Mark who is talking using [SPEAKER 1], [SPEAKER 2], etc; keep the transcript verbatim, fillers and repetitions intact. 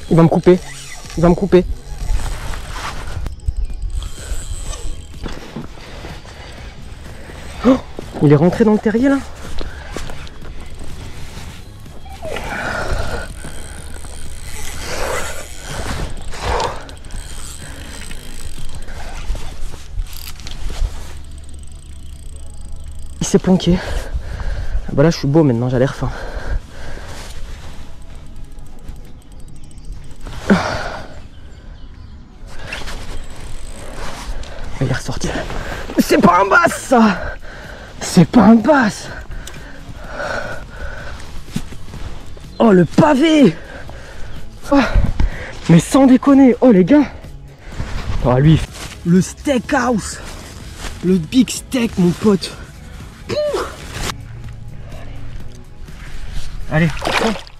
[SPEAKER 1] Il va me couper. Il va me couper. Oh, il est rentré dans le terrier là. Il s'est planqué. Bah là je suis beau maintenant, j'ai l'air faim. Il est ressorti. C'est pas un bass ça. C'est pas un bass. Oh le pavé. Oh, mais sans déconner. Oh les gars. Oh lui. Le steakhouse. Le big steak mon pote. Pouh. Allez, prends.